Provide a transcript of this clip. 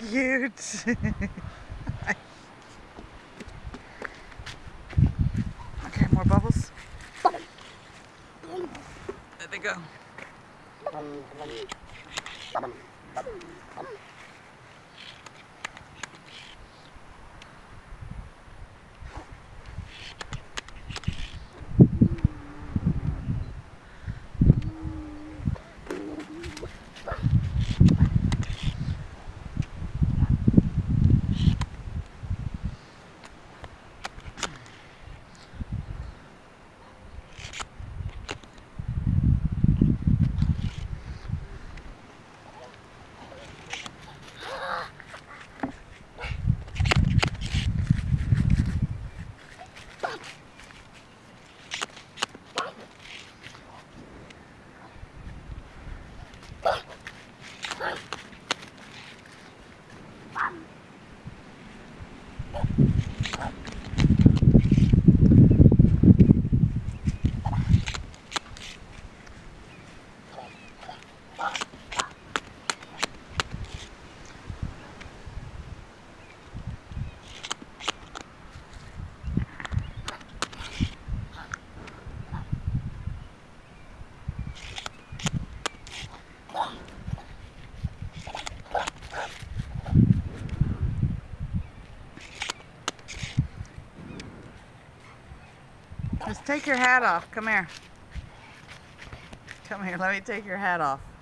cute. Okay, more bubbles. There they go. Just take your hat off. Come here. Come here. Let me take your hat off.